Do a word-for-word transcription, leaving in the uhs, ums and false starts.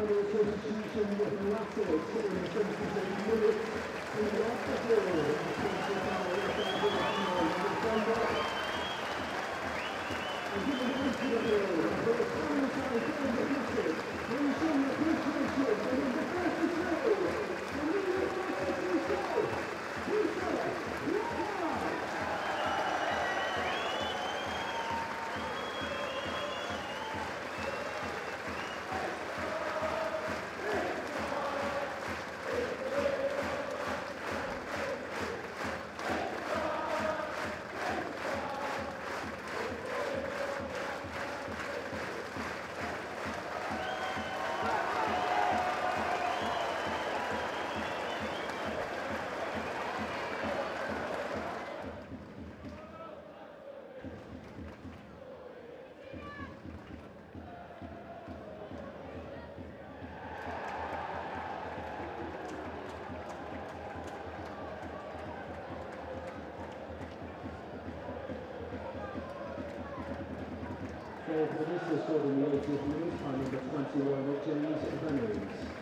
final substitution with Lasses in the seventy-second minute. In the after goal, the defensive foul left out of the defender. And given the rest of the field, for the final time for the district, we show appreciation and in the first to show, the leader of the show, Peter Clarke. For the Minister scored in the eightieth minute by number twenty-one, James Reynolds.